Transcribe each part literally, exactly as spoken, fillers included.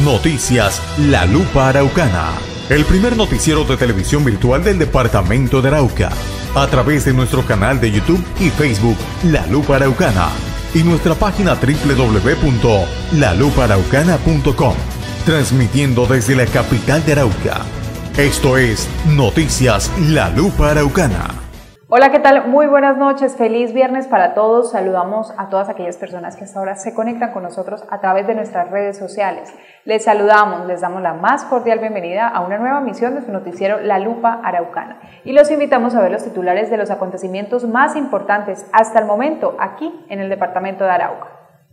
Noticias La Lupa Araucana, el primer noticiero de televisión virtual del departamento de Arauca, a través de nuestro canal de YouTube y Facebook La Lupa Araucana y nuestra página doble u doble u doble u punto la lupa araucana punto com, transmitiendo desde la capital de Arauca. Esto es Noticias La Lupa Araucana. Hola, ¿qué tal? Muy buenas noches, feliz viernes para todos. Saludamos a todas aquellas personas que hasta ahora se conectan con nosotros a través de nuestras redes sociales. Les saludamos, les damos la más cordial bienvenida a una nueva emisión de su noticiero La Lupa Araucana y los invitamos a ver los titulares de los acontecimientos más importantes hasta el momento aquí en el departamento de Arauca.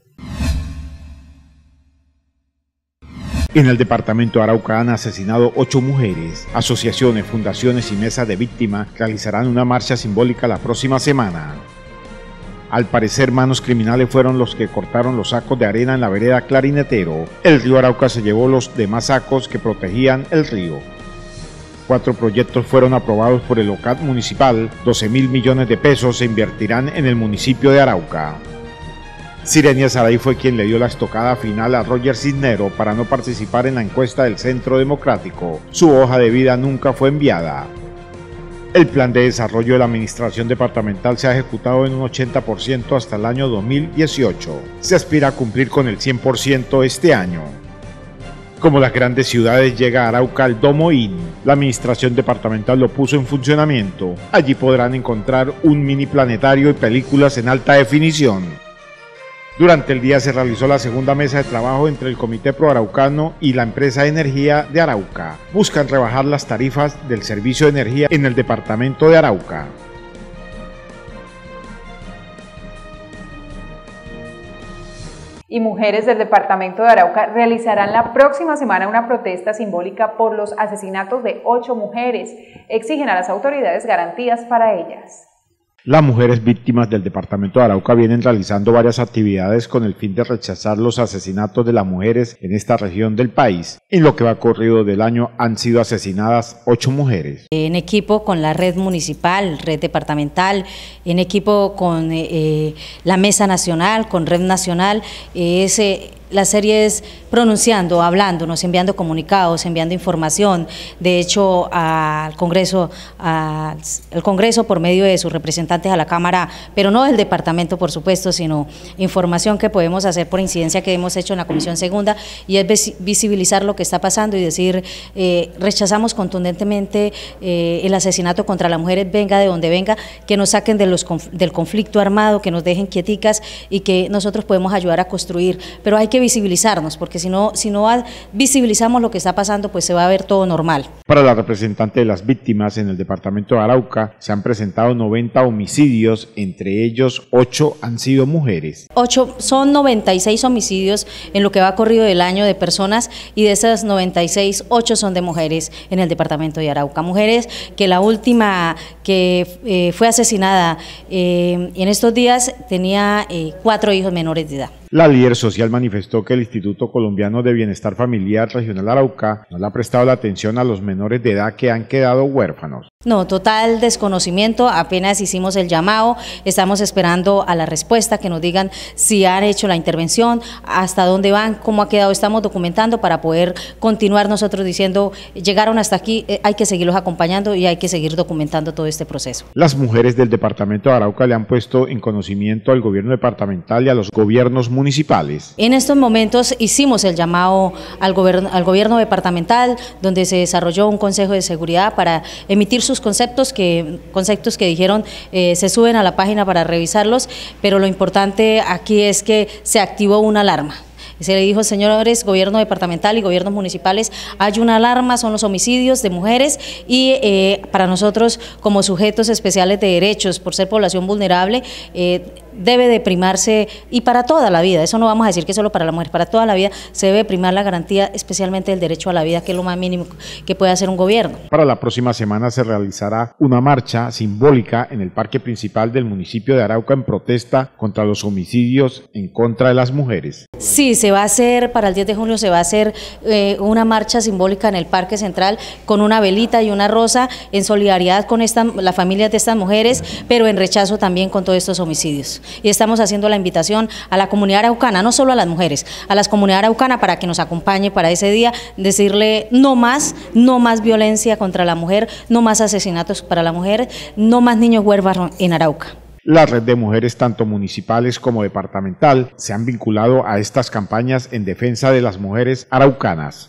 En el departamento de Arauca han asesinado ocho mujeres. Asociaciones, fundaciones y mesas de víctimas realizarán una marcha simbólica la próxima semana. Al parecer, manos criminales fueron los que cortaron los sacos de arena en la vereda Clarinetero. El río Arauca se llevó los demás sacos que protegían el río. Cuatro proyectos fueron aprobados por el O C A D municipal. doce mil millones de pesos se invertirán en el municipio de Arauca. Sirenia Saray fue quien le dio la estocada final a Roger Cisnero para no participar en la encuesta del Centro Democrático. Su hoja de vida nunca fue enviada. El plan de desarrollo de la administración departamental se ha ejecutado en un ochenta por ciento hasta el año dos mil dieciocho. Se aspira a cumplir con el cien por ciento este año. Como las grandes ciudades, llega a Arauca el Domo Inn. La administración departamental lo puso en funcionamiento. Allí podrán encontrar un mini planetario y películas en alta definición. Durante el día se realizó la segunda mesa de trabajo entre el Comité Pro Araucano y la empresa de energía de Arauca. Buscan rebajar las tarifas del servicio de energía en el departamento de Arauca. Y mujeres del departamento de Arauca realizarán la próxima semana una protesta simbólica por los asesinatos de ocho mujeres. Exigen a las autoridades garantías para ellas. Las mujeres víctimas del departamento de Arauca vienen realizando varias actividades con el fin de rechazar los asesinatos de las mujeres en esta región del país. En lo que va corrido del año han sido asesinadas ocho mujeres. En equipo con la red municipal, red departamental, en equipo con eh, la mesa nacional, con red nacional, eh, ese... La serie es pronunciando, hablándonos, enviando comunicados, enviando información, de hecho al Congreso, al Congreso por medio de sus representantes a la Cámara, pero no del departamento por supuesto, sino información que podemos hacer por incidencia que hemos hecho en la Comisión Segunda, y es visibilizar lo que está pasando y decir, eh, rechazamos contundentemente eh, el asesinato contra las mujeres, venga de donde venga, que nos saquen de los, del conflicto armado, que nos dejen quieticas y que nosotros podemos ayudar a construir, pero hay que visibilizarnos, porque si no, si no visibilizamos lo que está pasando, pues se va a ver todo normal. Para la representante de las víctimas en el departamento de Arauca, se han presentado noventa homicidios, entre ellos ocho han sido mujeres. ocho, son noventa y seis homicidios en lo que va corrido del año de personas, y de esas noventa y seis, ocho son de mujeres en el departamento de Arauca. Mujeres que la última que eh, fue asesinada eh, en estos días tenía eh, cuatro hijos menores de edad. La líder social manifestó que el Instituto Colombiano de Bienestar Familiar Regional Arauca no le ha prestado la atención a los menores de edad que han quedado huérfanos. No, total desconocimiento, apenas hicimos el llamado, estamos esperando a la respuesta, que nos digan si han hecho la intervención, hasta dónde van, cómo ha quedado, estamos documentando para poder continuar nosotros diciendo, llegaron hasta aquí, eh, hay que seguirlos acompañando y hay que seguir documentando todo este proceso. Las mujeres del departamento de Arauca le han puesto en conocimiento al gobierno departamental y a los gobiernos municipales. En estos momentos hicimos el llamado al gobierno, al gobierno departamental, donde se desarrolló un consejo de seguridad para emitir sus conceptos que, conceptos que dijeron eh, se suben a la página para revisarlos, pero lo importante aquí es que se activó una alarma. Se le dijo, señores, gobierno departamental y gobiernos municipales, hay una alarma, son los homicidios de mujeres y eh, para nosotros como sujetos especiales de derechos, por ser población vulnerable, eh, debe de primarse, y para toda la vida, eso no vamos a decir que solo para la mujer, para toda la vida se debe primar la garantía especialmente del derecho a la vida, que es lo más mínimo que puede hacer un gobierno. Para la próxima semana se realizará una marcha simbólica en el parque principal del municipio de Arauca en protesta contra los homicidios en contra de las mujeres. Sí, se va a hacer, para el diez de junio se va a hacer eh, una marcha simbólica en el Parque Central con una velita y una rosa en solidaridad con esta, la familia de estas mujeres, pero en rechazo también con todos estos homicidios. Y estamos haciendo la invitación a la comunidad araucana, no solo a las mujeres, a la comunidad araucana para que nos acompañe para ese día, decirle no más, no más violencia contra la mujer, no más asesinatos para la mujer, no más niños huérfanos en Arauca. La red de mujeres, tanto municipales como departamental, se han vinculado a estas campañas en defensa de las mujeres araucanas.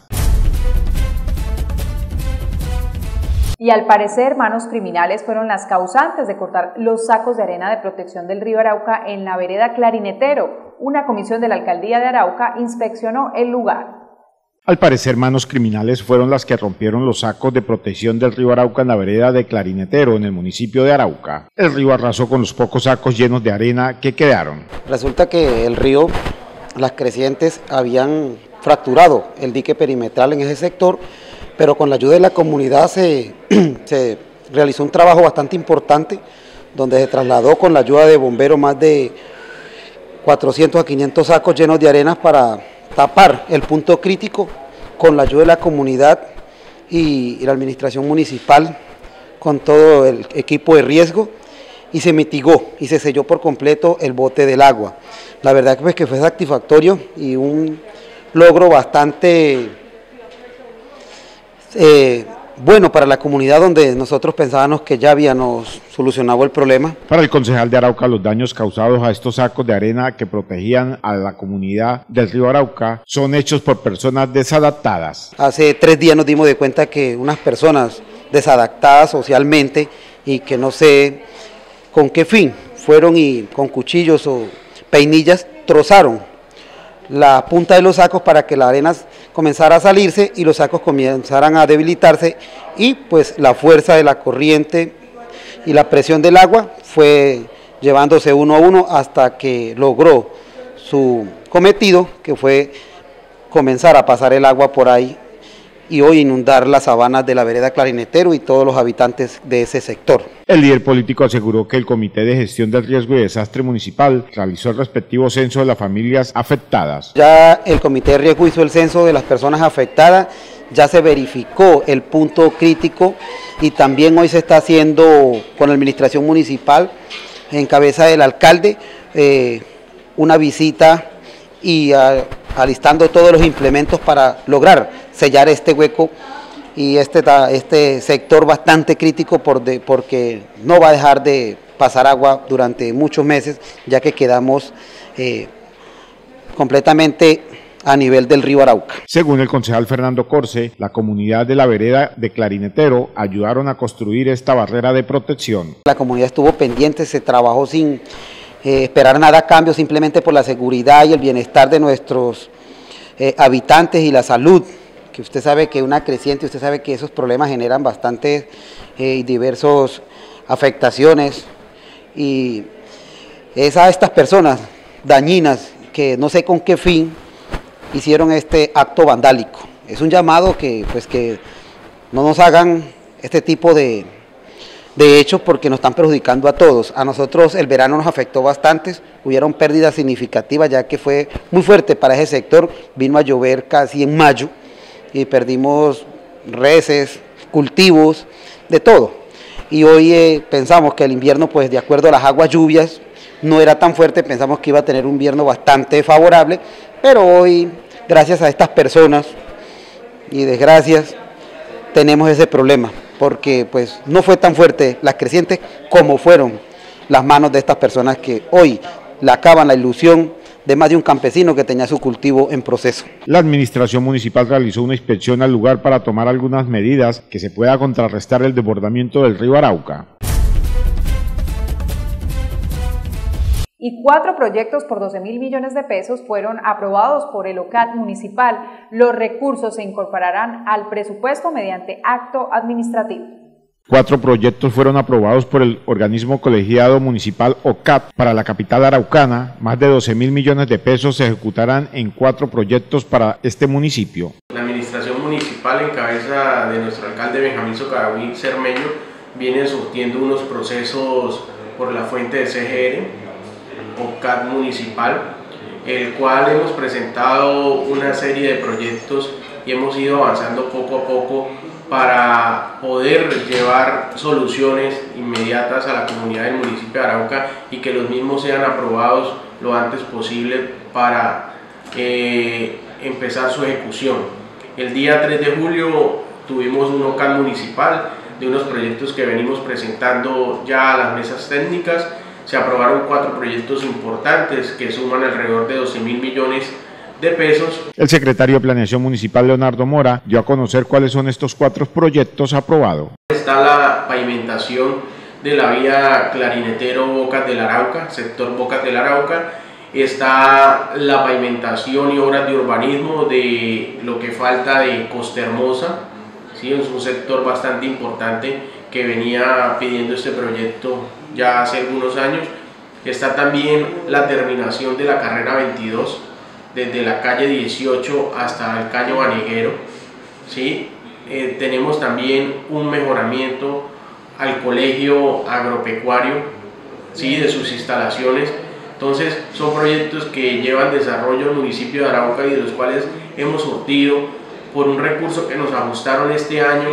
Y al parecer, manos criminales fueron las causantes de cortar los sacos de arena de protección del río Arauca en la vereda Clarinetero. Una comisión de la alcaldía de Arauca inspeccionó el lugar. Al parecer, manos criminales fueron las que rompieron los sacos de protección del río Arauca en la vereda de Clarinetero, en el municipio de Arauca. El río arrasó con los pocos sacos llenos de arena que quedaron. Resulta que el río, las crecientes habían fracturado el dique perimetral en ese sector, pero con la ayuda de la comunidad se, se realizó un trabajo bastante importante, donde se trasladó con la ayuda de bomberos más de cuatrocientos a quinientos sacos llenos de arenas para tapar el punto crítico, con la ayuda de la comunidad y, y la administración municipal, con todo el equipo de riesgo, y se mitigó y se selló por completo el bote del agua. La verdad pues, que fue satisfactorio y un logro bastante Eh, bueno para la comunidad, donde nosotros pensábamos que ya habíamos solucionado el problema. Para el concejal de Arauca, los daños causados a estos sacos de arena que protegían a la comunidad del río Arauca son hechos por personas desadaptadas. Hace tres días nos dimos de cuenta que unas personas desadaptadas socialmente y que no sé con qué fin fueron y con cuchillos o peinillas trozaron la punta de los sacos para que la arena comenzara a salirse y los sacos comenzaran a debilitarse, y pues la fuerza de la corriente y la presión del agua fue llevándose uno a uno hasta que logró su cometido, que fue comenzar a pasar el agua por ahí y hoy inundar las sabanas de la vereda Clarinetero y todos los habitantes de ese sector. El líder político aseguró que el Comité de Gestión del Riesgo y Desastre Municipal realizó el respectivo censo de las familias afectadas. Ya el Comité de Riesgo hizo el censo de las personas afectadas, ya se verificó el punto crítico y también hoy se está haciendo con la administración municipal, en cabeza del alcalde, eh, una visita y a, alistando todos los implementos para lograr sellar este hueco y este, este sector bastante crítico por de, porque no va a dejar de pasar agua durante muchos meses, ya que quedamos eh, completamente a nivel del río Arauca. Según el concejal Fernando Corce, la comunidad de la vereda de Clarinetero ayudaron a construir esta barrera de protección. La comunidad estuvo pendiente, se trabajó sin eh, esperar nada a cambio, simplemente por la seguridad y el bienestar de nuestros eh, habitantes y la salud, que usted sabe que una creciente, usted sabe que esos problemas generan bastantes y eh, diversas afectaciones, y es a estas personas dañinas que no sé con qué fin hicieron este acto vandálico. Es un llamado que pues que no nos hagan este tipo de, de hechos, porque nos están perjudicando a todos. A nosotros el verano nos afectó bastante, hubieron pérdidas significativas ya que fue muy fuerte para ese sector, vino a llover casi en mayo y perdimos reses, cultivos, de todo. Y hoy eh, pensamos que el invierno, pues de acuerdo a las aguas lluvias, no era tan fuerte, pensamos que iba a tener un invierno bastante favorable, pero hoy, gracias a estas personas y desgracias, tenemos ese problema, porque pues no fue tan fuerte las crecientes como fueron las manos de estas personas que hoy le acaban la ilusión de más de un campesino que tenía su cultivo en proceso. La administración municipal realizó una inspección al lugar para tomar algunas medidas que se pueda contrarrestar el desbordamiento del río Arauca. Y cuatro proyectos por doce mil millones de pesos fueron aprobados por el O C A T municipal. Los recursos se incorporarán al presupuesto mediante acto administrativo. Cuatro proyectos fueron aprobados por el organismo colegiado municipal O C A T para la capital araucana. Más de doce mil millones de pesos se ejecutarán en cuatro proyectos para este municipio. La administración municipal, en cabeza de nuestro alcalde Benjamín Socadaví Cermeño, viene surtiendo unos procesos por la fuente de C G R, O C A T municipal, el cual hemos presentado una serie de proyectos y hemos ido avanzando poco a poco para poder llevar soluciones inmediatas a la comunidad del municipio de Arauca y que los mismos sean aprobados lo antes posible para eh, empezar su ejecución. El día tres de julio tuvimos un local municipal de unos proyectos que venimos presentando ya a las mesas técnicas. Se aprobaron cuatro proyectos importantes que suman alrededor de doce mil millones de pesos. El secretario de Planeación Municipal, Leonardo Mora, dio a conocer cuáles son estos cuatro proyectos aprobados. Está la pavimentación de la vía Clarinetero Bocas del Arauca, sector Bocas del Arauca. Está la pavimentación y obras de urbanismo de lo que falta de Costa Hermosa, ¿sí? Es un sector bastante importante que venía pidiendo este proyecto ya hace algunos años. Está también la terminación de la carrera veintidós, desde la calle dieciocho hasta el Caño Vaneguero, ¿sí? Eh, tenemos también un mejoramiento al colegio agropecuario, ¿sí? De sus instalaciones. Entonces son proyectos que llevan desarrollo al municipio de Arauca y de los cuales hemos surtido por un recurso que nos ajustaron este año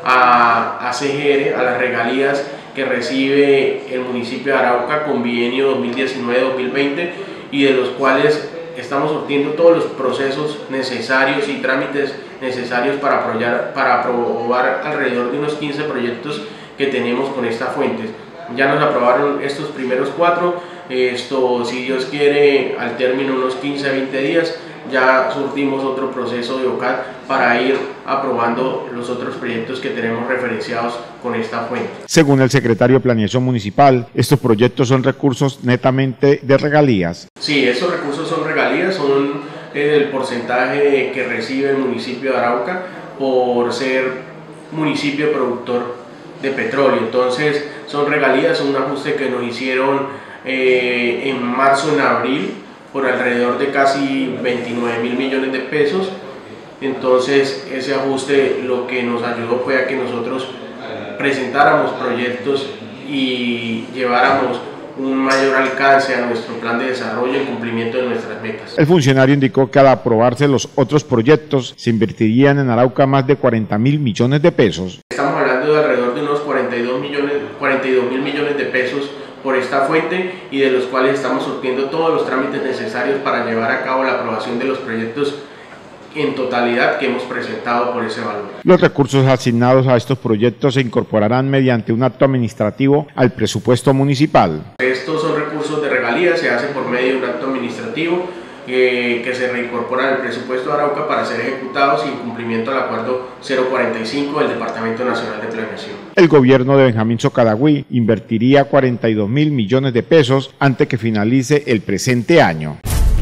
a, a C G R, a las regalías que recibe el municipio de Arauca con bienio dos mil diecinueve dos mil veinte, y de los cuales estamos surtiendo todos los procesos necesarios y trámites necesarios para aprobar, para aprobar alrededor de unos quince proyectos que tenemos con esta fuente. Ya nos aprobaron estos primeros cuatro, esto si Dios quiere al término de unos quince a veinte días ya surtimos otro proceso de O C A D para ir aprobando los otros proyectos que tenemos referenciados con esta fuente. Según el secretario de Planeación Municipal, estos proyectos son recursos netamente de regalías. Sí, estos recursos son regalías, son el porcentaje que recibe el municipio de Arauca por ser municipio productor de petróleo. Entonces son regalías, son un ajuste que nos hicieron eh, en marzo, en abril, por alrededor de casi veintinueve mil millones de pesos. Entonces ese ajuste lo que nos ayudó fue a que nosotros presentáramos proyectos y lleváramos un mayor alcance a nuestro plan de desarrollo en cumplimiento de nuestras metas. El funcionario indicó que al aprobarse los otros proyectos se invertirían en Arauca más de cuarenta mil millones de pesos. Estamos hablando de alrededor de unos cuarenta y dos mil millones de pesos por esta fuente, y de los cuales estamos surtiendo todos los trámites necesarios para llevar a cabo la aprobación de los proyectos en totalidad que hemos presentado por ese valor. Los recursos asignados a estos proyectos se incorporarán mediante un acto administrativo al presupuesto municipal. Estos son recursos de regalías, se hacen por medio de un acto administrativo eh, que se reincorpora al presupuesto de Arauca para ser ejecutados en cumplimiento al acuerdo cero cuarenta y cinco del Departamento Nacional de Planeación. El gobierno de Benjamín Socadagüí invertiría cuarenta y dos mil millones de pesos antes que finalice el presente año.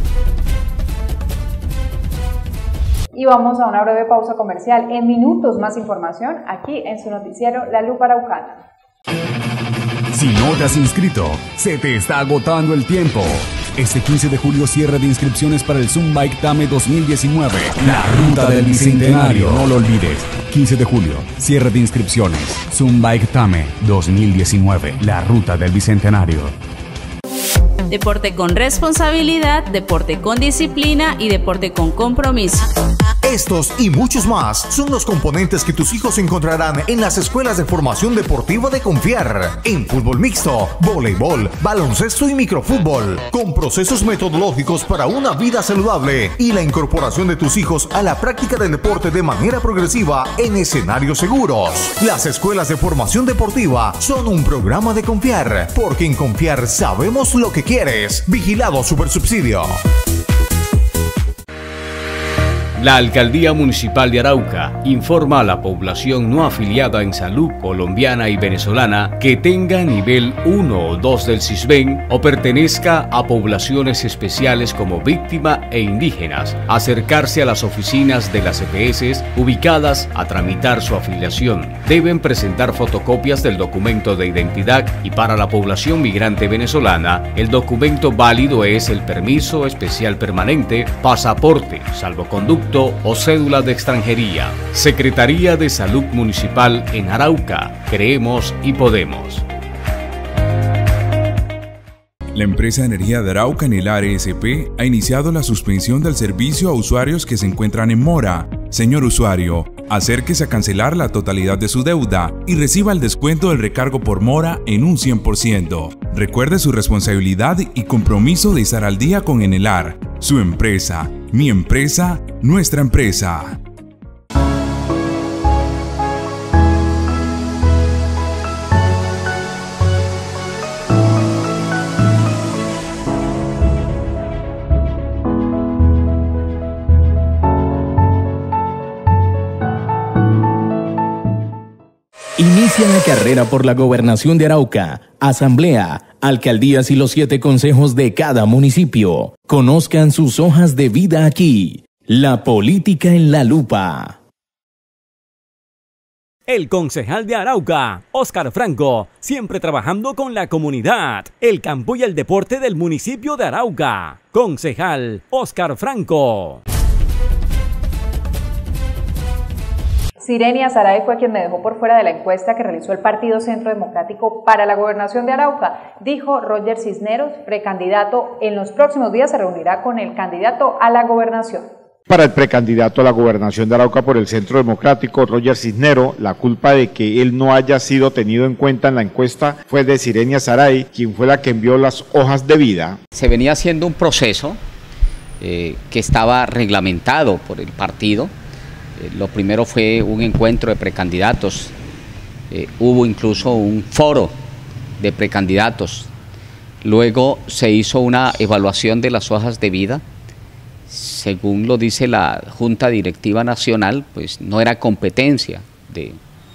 Y vamos a una breve pausa comercial. En minutos más información aquí en su noticiero La Lupa Araucana. Si no te has inscrito, se te está agotando el tiempo. Este quince de julio cierre de inscripciones para el Zoom Bike Tame dos mil diecinueve. La ruta del bicentenario. No lo olvides. quince de julio, cierre de inscripciones. Zoom Bike Tame dos mil diecinueve. La ruta del bicentenario. Deporte con responsabilidad, deporte con disciplina y deporte con compromiso. Estos y muchos más son los componentes que tus hijos encontrarán en las escuelas de formación deportiva de Confiar, en fútbol mixto, voleibol, baloncesto y microfútbol, con procesos metodológicos para una vida saludable y la incorporación de tus hijos a la práctica del deporte de manera progresiva en escenarios seguros. Las escuelas de formación deportiva son un programa de Confiar, porque en Confiar sabemos lo que quieres. Vigilado Supersubsidio. La Alcaldía Municipal de Arauca informa a la población no afiliada en salud colombiana y venezolana que tenga nivel uno o dos del CISBEN o pertenezca a poblaciones especiales como víctima e indígenas, acercarse a las oficinas de las E P S ubicadas a tramitar su afiliación. Deben presentar fotocopias del documento de identidad y para la población migrante venezolana, el documento válido es el permiso especial permanente, pasaporte, salvoconducto o cédula de extranjería. Secretaría de Salud Municipal en Arauca. Creemos y podemos. La empresa de energía de Arauca, Nelar S P, ha iniciado la suspensión del servicio a usuarios que se encuentran en mora. Señor usuario, acérquese a cancelar la totalidad de su deuda y reciba el descuento del recargo por mora en un cien por ciento. Recuerde su responsabilidad y compromiso de estar al día con Enelar, su empresa, mi empresa, nuestra empresa. Inicia la carrera por la gobernación de Arauca, asamblea, alcaldías y los siete consejos de cada municipio. Conozcan sus hojas de vida aquí. La política en la lupa. El concejal de Arauca, Óscar Franco, siempre trabajando con la comunidad, el campo y el deporte del municipio de Arauca. Concejal Óscar Franco. Sirenia Saray fue quien me dejó por fuera de la encuesta que realizó el Partido Centro Democrático para la gobernación de Arauca, dijo Roger Cisneros, precandidato. En los próximos días se reunirá con el candidato a la gobernación. Para el precandidato a la gobernación de Arauca por el Centro Democrático, Roger Cisneros, la culpa de que él no haya sido tenido en cuenta en la encuesta fue de Sirenia Saray, quien fue la que envió las hojas de vida. Se venía haciendo un proceso eh, que estaba reglamentado por el partido. Lo primero fue un encuentro de precandidatos, eh, hubo incluso un foro de precandidatos, luego se hizo una evaluación de las hojas de vida, según lo dice la Junta Directiva Nacional, pues no era competencia de,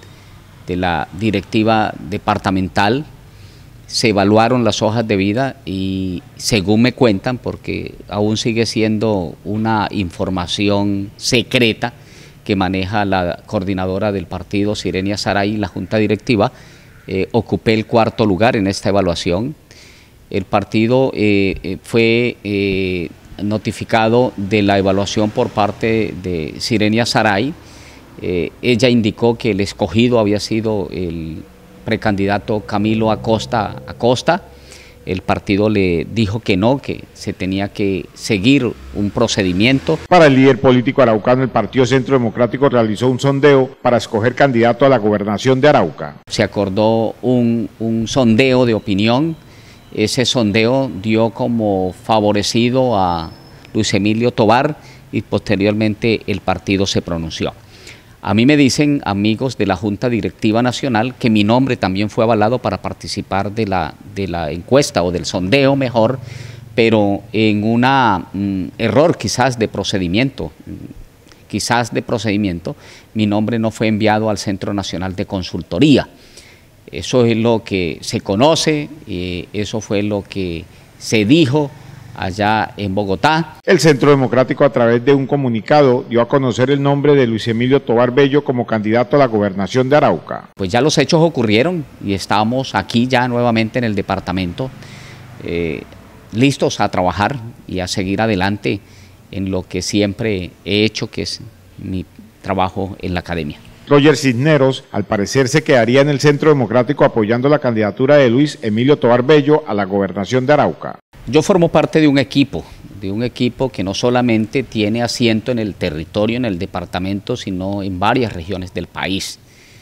de la directiva departamental, se evaluaron las hojas de vida y según me cuentan, porque aún sigue siendo una información secreta, que maneja la coordinadora del partido, Sirenia Saray, y la Junta Directiva, eh, ocupé el cuarto lugar en esta evaluación. El partido eh, fue eh, notificado de la evaluación por parte de Sirenia Saray. Eh, ella indicó que el escogido había sido el precandidato Camilo Acosta Acosta. El partido le dijo que no, que se tenía que seguir un procedimiento. Para el líder político araucano, el Partido Centro Democrático realizó un sondeo para escoger candidato a la gobernación de Arauca. Se acordó un, un sondeo de opinión. Ese sondeo dio como favorecido a Luis Emilio Tovar y posteriormente el partido se pronunció. A mí me dicen amigos de la Junta Directiva Nacional que mi nombre también fue avalado para participar de la, de la encuesta o del sondeo mejor, pero en un mm, error quizás de procedimiento, quizás de procedimiento, mi nombre no fue enviado al Centro Nacional de Consultoría. Eso es lo que se conoce, y eso fue lo que se dijo allá en Bogotá. El Centro Democrático, a través de un comunicado, dio a conocer el nombre de Luis Emilio Tovar Bello como candidato a la gobernación de Arauca. Pues ya los hechos ocurrieron y estamos aquí ya nuevamente en el departamento, eh, listos a trabajar y a seguir adelante en lo que siempre he hecho, que es mi trabajo en la academia. Roger Cisneros, al parecer, se quedaría en el Centro Democrático apoyando la candidatura de Luis Emilio Tovar Bello a la gobernación de Arauca. Yo formo parte de un equipo, de un equipo que no solamente tiene asiento en el territorio, en el departamento, sino en varias regiones del país.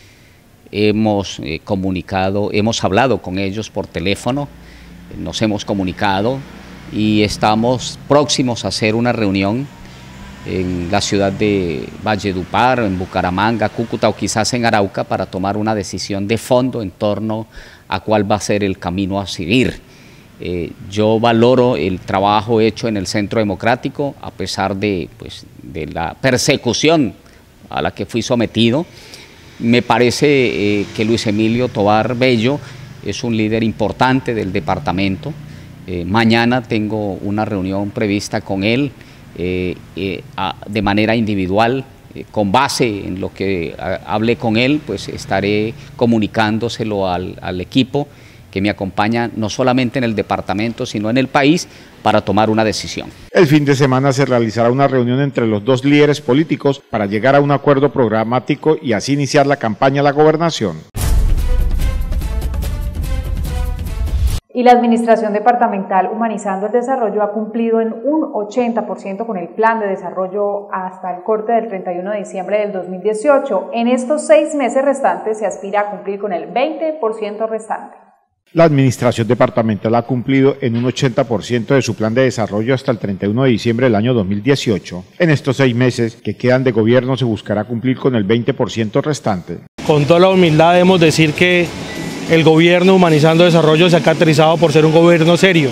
Hemos eh, comunicado, hemos hablado con ellos por teléfono, nos hemos comunicado y estamos próximos a hacer una reunión en la ciudad de Valledupar, en Bucaramanga, Cúcuta o quizás en Arauca para tomar una decisión de fondo en torno a cuál va a ser el camino a seguir. Eh, yo valoro el trabajo hecho en el Centro Democrático a pesar de, pues, de la persecución a la que fui sometido. Me parece eh, que Luis Emilio Tovar Bello es un líder importante del departamento. Eh, mañana tengo una reunión prevista con él eh, eh, a, de manera individual. Eh, con base en lo que a, hablé con él, pues estaré comunicándoselo al, al equipo que me acompaña no solamente en el departamento, sino en el país, para tomar una decisión. El fin de semana se realizará una reunión entre los dos líderes políticos para llegar a un acuerdo programático y así iniciar la campaña a la gobernación. Y la Administración Departamental Humanizando el Desarrollo ha cumplido en un ochenta por ciento con el plan de desarrollo hasta el corte del treinta y uno de diciembre del dos mil dieciocho. En estos seis meses restantes se aspira a cumplir con el veinte por ciento restante. La Administración Departamental ha cumplido en un ochenta por ciento de su plan de desarrollo hasta el treinta y uno de diciembre del año dos mil dieciocho. En estos seis meses que quedan de gobierno se buscará cumplir con el veinte por ciento restante. Con toda la humildad debemos decir que el gobierno Humanizando Desarrollo se ha caracterizado por ser un gobierno serio.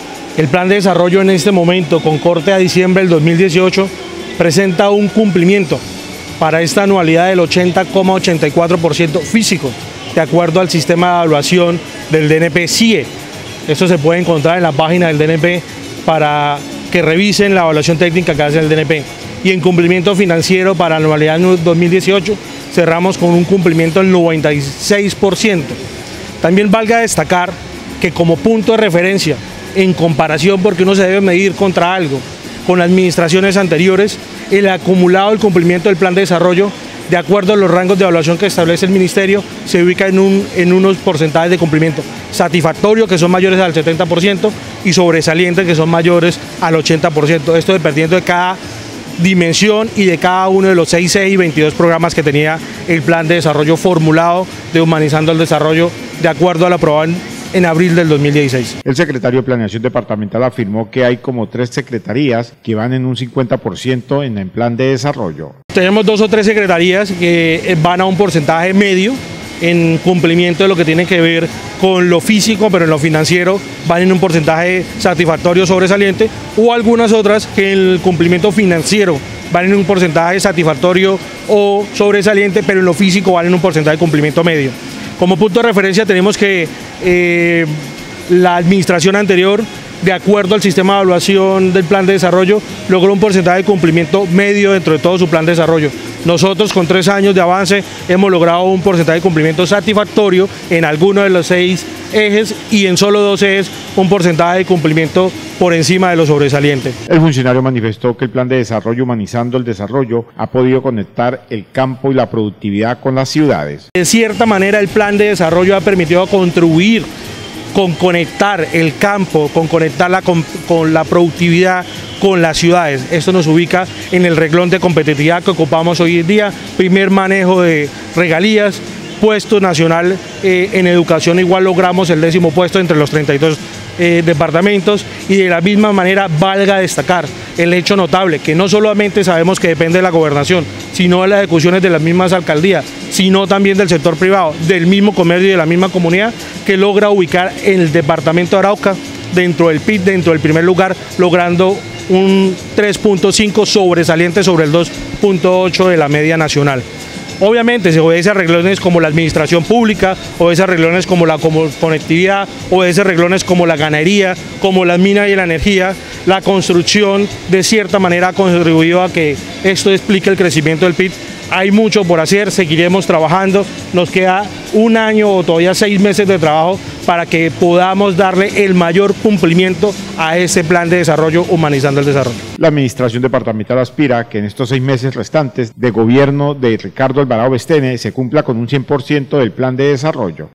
El plan de desarrollo en este momento, con corte a diciembre del dos mil dieciocho, presenta un cumplimiento para esta anualidad del ochenta coma ochenta y cuatro por ciento físico, de acuerdo al sistema de evaluación del D N P C I E. Esto se puede encontrar en la página del D N P para que revisen la evaluación técnica que hace el D N P. Y en cumplimiento financiero para la anualidad dos mil dieciocho cerramos con un cumplimiento del noventa y seis por ciento. También valga destacar que como punto de referencia, en comparación, porque uno se debe medir contra algo, con administraciones anteriores, el acumulado del cumplimiento del plan de desarrollo, de acuerdo a los rangos de evaluación que establece el Ministerio, se ubica en, un, en unos porcentajes de cumplimiento satisfactorio, que son mayores al setenta por ciento, y sobresalientes, que son mayores al ochenta por ciento. Esto dependiendo de cada dimensión y de cada uno de los seis y veintidós programas que tenía el plan de desarrollo formulado de Humanizando el Desarrollo, de acuerdo a la aprobado en, en abril del dos mil dieciséis. El secretario de Planeación Departamental afirmó que hay como tres secretarías que van en un cincuenta por ciento en el plan de desarrollo. Tenemos dos o tres secretarías que van a un porcentaje medio en cumplimiento de lo que tiene que ver con lo físico, pero en lo financiero van en un porcentaje satisfactorio sobresaliente, o algunas otras que en el cumplimiento financiero van en un porcentaje satisfactorio o sobresaliente, pero en lo físico van en un porcentaje de cumplimiento medio. Como punto de referencia tenemos que eh, la administración anterior, de acuerdo al sistema de evaluación del plan de desarrollo, logró un porcentaje de cumplimiento medio dentro de todo su plan de desarrollo. Nosotros, con tres años de avance, hemos logrado un porcentaje de cumplimiento satisfactorio en alguno de los seis ejes y en solo dos ejes un porcentaje de cumplimiento por encima de lo sobresaliente. El funcionario manifestó que el plan de desarrollo Humanizando el Desarrollo ha podido conectar el campo y la productividad con las ciudades. De cierta manera, el plan de desarrollo ha permitido contribuir con conectar el campo, con conectarla con, con la productividad con las ciudades. Esto nos ubica en el renglón de competitividad que ocupamos hoy en día, primer manejo de regalías, puesto nacional eh, en educación, igual logramos el décimo puesto entre los treinta y dos eh, departamentos, y de la misma manera valga destacar el hecho notable que no solamente sabemos que depende de la gobernación, sino de las ejecuciones de las mismas alcaldías, sino también del sector privado, del mismo comercio y de la misma comunidad, que logra ubicar en el departamento de Arauca dentro del P I B, dentro del primer lugar, logrando un tres punto cinco sobresaliente sobre el dos punto ocho de la media nacional. Obviamente se obedece a reglones como la administración pública, obedece a reglones como la conectividad, obedece a reglones como la ganadería, como las minas y la energía. La construcción de cierta manera ha contribuido a que esto explique el crecimiento del P I B. Hay mucho por hacer, seguiremos trabajando, nos queda un año o todavía seis meses de trabajo para que podamos darle el mayor cumplimiento a ese plan de desarrollo Humanizando el Desarrollo. La administración departamental aspira a que en estos seis meses restantes de gobierno de Ricardo Alvarado Bestene se cumpla con un cien por ciento del plan de desarrollo.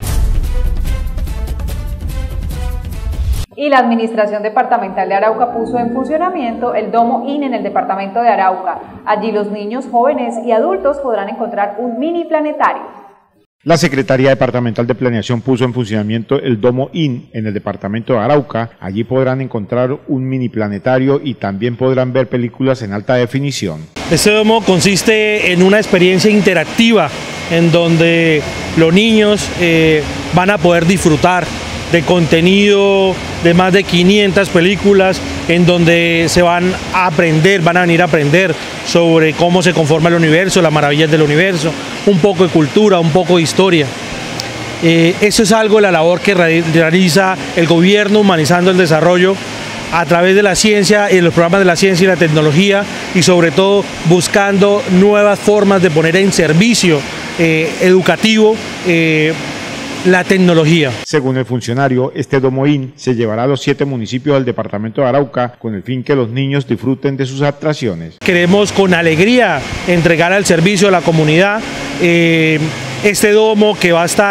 Y la Administración Departamental de Arauca puso en funcionamiento el Domo I N en el departamento de Arauca. Allí los niños, jóvenes y adultos podrán encontrar un mini planetario. La Secretaría Departamental de Planeación puso en funcionamiento el Domo I N en el departamento de Arauca. Allí podrán encontrar un mini planetario y también podrán ver películas en alta definición. Este domo consiste en una experiencia interactiva en donde los niños eh, van a poder disfrutar de contenido de más de quinientas películas, en donde se van a aprender, van a venir a aprender sobre cómo se conforma el universo, las maravillas del universo, un poco de cultura, un poco de historia. Eh, eso es algo de la labor que realiza el gobierno Humanizando el Desarrollo a través de la ciencia y de los programas de la ciencia y la tecnología, y sobre todo buscando nuevas formas de poner en servicio eh, educativo eh, la tecnología. Según el funcionario, este Domo I N se llevará a los siete municipios del departamento de Arauca con el fin que los niños disfruten de sus atracciones. Queremos con alegría entregar al servicio de la comunidad eh, este domo que va a estar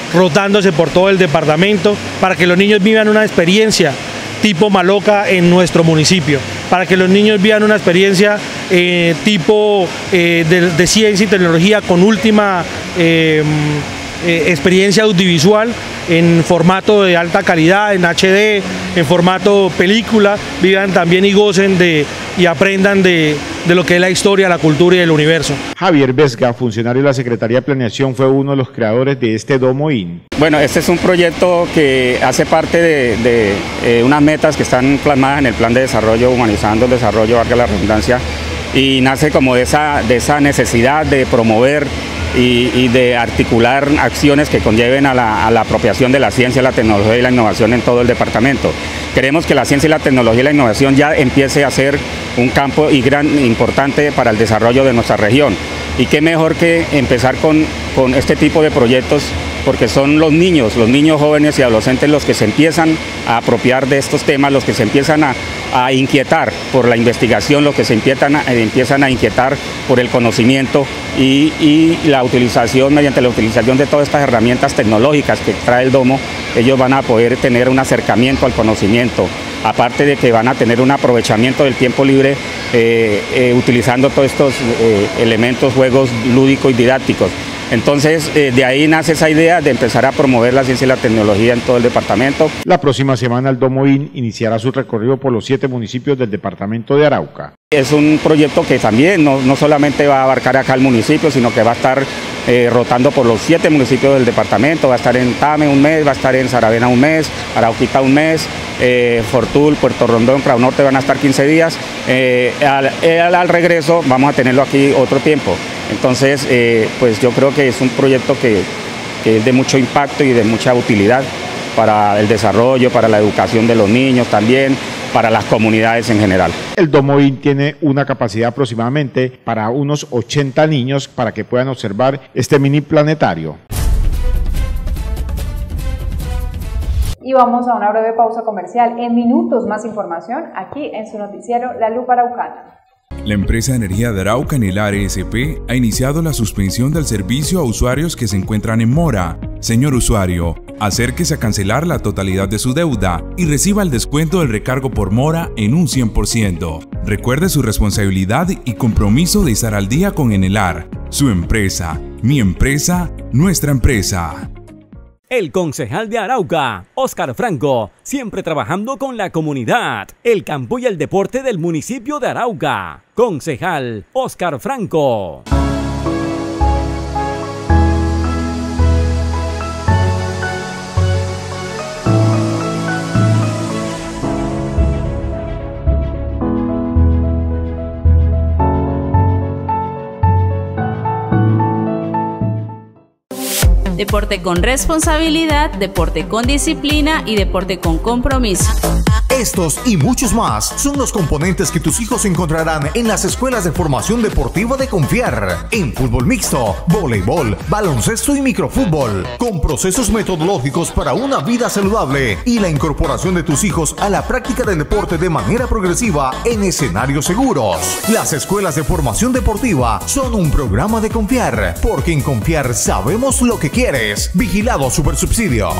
rotándose por todo el departamento, para que los niños vivan una experiencia tipo Maloca en nuestro municipio, para que los niños vivan una experiencia eh, tipo eh, de, de ciencia y tecnología con última eh, eh, experiencia audiovisual en formato de alta calidad, en H D, en formato película, vivan también y gocen de y aprendan de, de lo que es la historia, la cultura y el universo. Javier Vesga, funcionario de la Secretaría de Planeación, fue uno de los creadores de este Domo In. Bueno, este es un proyecto que hace parte de, de eh, unas metas que están plasmadas en el Plan de Desarrollo, Humanizando el Desarrollo, valga la redundancia, y nace como de esa, de esa necesidad de promover y, y de articular acciones que conlleven a la, a la apropiación de la ciencia, la tecnología y la innovación en todo el departamento. Queremos que la ciencia y la tecnología y la innovación ya empiece a ser un campo y gran importante para el desarrollo de nuestra región. Y qué mejor que empezar con, con este tipo de proyectos, porque son los niños, los niños jóvenes y adolescentes los que se empiezan a apropiar de estos temas, los que se empiezan a, a inquietar por la investigación, los que se empiezan a, empiezan a inquietar por el conocimiento y, y la utilización, mediante la utilización de todas estas herramientas tecnológicas que trae el Domo, ellos van a poder tener un acercamiento al conocimiento, aparte de que van a tener un aprovechamiento del tiempo libre eh, eh, utilizando todos estos eh, elementos, juegos lúdicos y didácticos. Entonces, eh, de ahí nace esa idea de empezar a promover la ciencia y la tecnología en todo el departamento. La próxima semana el Domo In iniciará su recorrido por los siete municipios del departamento de Arauca. Es un proyecto que también no, no solamente va a abarcar acá el municipio, sino que va a estar eh, rotando por los siete municipios del departamento. Va a estar en Tame un mes, va a estar en Saravena un mes, Arauquita un mes, eh, Fortul, Puerto Rondón, Prado Norte van a estar quince días. Eh, al, al, al regreso vamos a tenerlo aquí otro tiempo. Entonces, eh, pues yo creo que es un proyecto que, que es de mucho impacto y de mucha utilidad para el desarrollo, para la educación de los niños también, para las comunidades en general. El Domo In tiene una capacidad aproximadamente para unos ochenta niños para que puedan observar este mini planetario. Y vamos a una breve pausa comercial. En minutos más información aquí en su noticiero La Lupa Araucana. La empresa de energía de Arauca, Nelar S P, ha iniciado la suspensión del servicio a usuarios que se encuentran en mora. Señor usuario, acérquese a cancelar la totalidad de su deuda y reciba el descuento del recargo por mora en un cien por ciento. Recuerde su responsabilidad y compromiso de estar al día con Enelar, su empresa, mi empresa, nuestra empresa. El concejal de Arauca, Óscar Franco, siempre trabajando con la comunidad, el campo y el deporte del municipio de Arauca. Concejal Óscar Franco. Deporte con responsabilidad, deporte con disciplina y deporte con compromiso. Estos y muchos más son los componentes que tus hijos encontrarán en las escuelas de formación deportiva de Confiar, en fútbol mixto, voleibol, baloncesto y microfútbol, con procesos metodológicos para una vida saludable y la incorporación de tus hijos a la práctica del deporte de manera progresiva en escenarios seguros. Las escuelas de formación deportiva son un programa de Confiar, porque en Confiar sabemos lo que quieres. Vigilado Supersubsidio.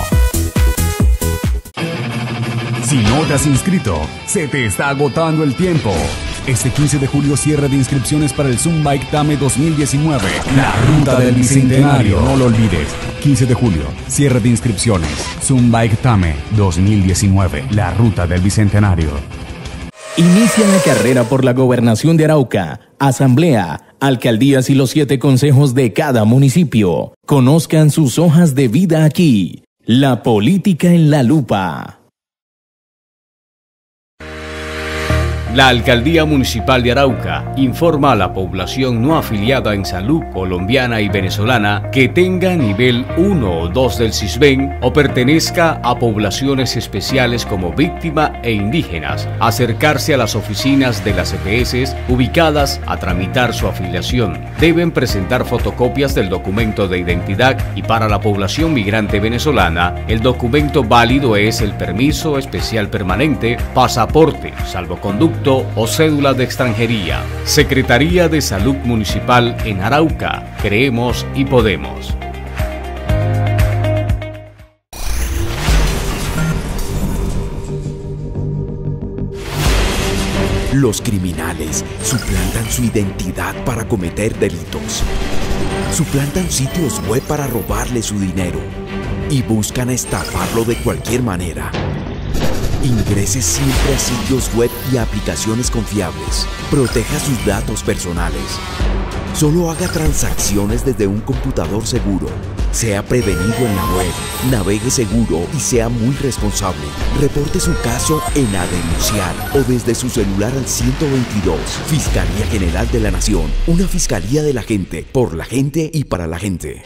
Si no te has inscrito, se te está agotando el tiempo. Este quince de julio cierre de inscripciones para el Zoom Bike Tame dos mil diecinueve. La ruta del bicentenario. No lo olvides. quince de julio, cierre de inscripciones. Zoom Bike Tame dos mil diecinueve. La ruta del bicentenario. Inicia la carrera por la gobernación de Arauca. Asamblea, alcaldías y los siete consejos de cada municipio. Conozcan sus hojas de vida aquí. La política en la lupa. La Alcaldía Municipal de Arauca informa a la población no afiliada en salud colombiana y venezolana que tenga nivel uno o dos del CISBEN o pertenezca a poblaciones especiales como víctima e indígenas, acercarse a las oficinas de las E P S ubicadas a tramitar su afiliación. Deben presentar fotocopias del documento de identidad y para la población migrante venezolana, el documento válido es el permiso especial permanente, pasaporte, salvoconducto o cédula de extranjería. Secretaría de Salud Municipal en Arauca. Creemos y podemos. Los criminales suplantan su identidad para cometer delitos. Suplantan sitios web para robarle su dinero y buscan estafarlo de cualquier manera. Ingrese siempre a sitios web y aplicaciones confiables. Proteja sus datos personales. Solo haga transacciones desde un computador seguro. Sea prevenido en la web, navegue seguro y sea muy responsable. Reporte su caso en A Denunciar o desde su celular al ciento veintidós. Fiscalía General de la Nación, una fiscalía de la gente, por la gente y para la gente.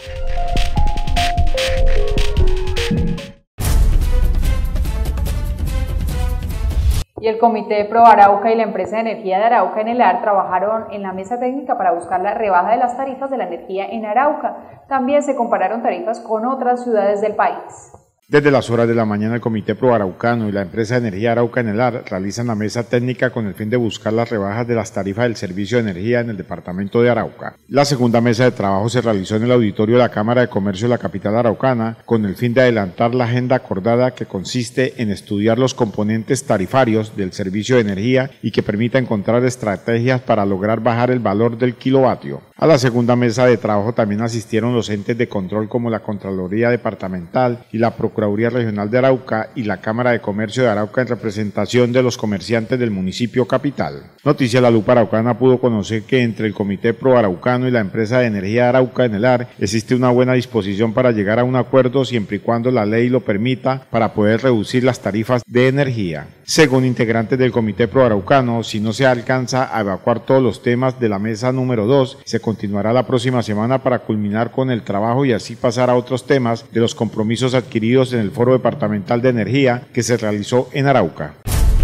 Y el Comité Pro Arauca y la empresa de energía de Arauca Enelar trabajaron en la mesa técnica para buscar la rebaja de las tarifas de la energía en Arauca. También se compararon tarifas con otras ciudades del país. Desde las horas de la mañana, el Comité Pro Araucano y la empresa de energía Arauca Enelar realizan la mesa técnica con el fin de buscar las rebajas de las tarifas del servicio de energía en el departamento de Arauca. La segunda mesa de trabajo se realizó en el auditorio de la Cámara de Comercio de la capital araucana con el fin de adelantar la agenda acordada que consiste en estudiar los componentes tarifarios del servicio de energía y que permita encontrar estrategias para lograr bajar el valor del kilovatio. A la segunda mesa de trabajo también asistieron los entes de control como la Contraloría Departamental y la Procuraduría Regional de Arauca y la Cámara de Comercio de Arauca en representación de los comerciantes del municipio capital. Noticia La Lupa Araucana pudo conocer que entre el Comité Pro Araucano y la empresa de energía Arauca Enelar existe una buena disposición para llegar a un acuerdo siempre y cuando la ley lo permita para poder reducir las tarifas de energía. Según integrantes del Comité Pro Araucano, si no se alcanza a evacuar todos los temas de la mesa número dos, se continuará la próxima semana para culminar con el trabajo y así pasar a otros temas de los compromisos adquiridos en el Foro Departamental de Energía que se realizó en Arauca.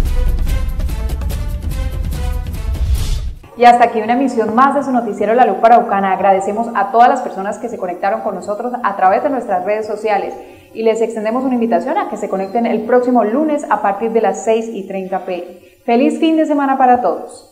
Y hasta aquí una emisión más de su noticiero La Lupa Araucana. Agradecemos a todas las personas que se conectaron con nosotros a través de nuestras redes sociales y les extendemos una invitación a que se conecten el próximo lunes a partir de las seis y treinta p m Feliz fin de semana para todos.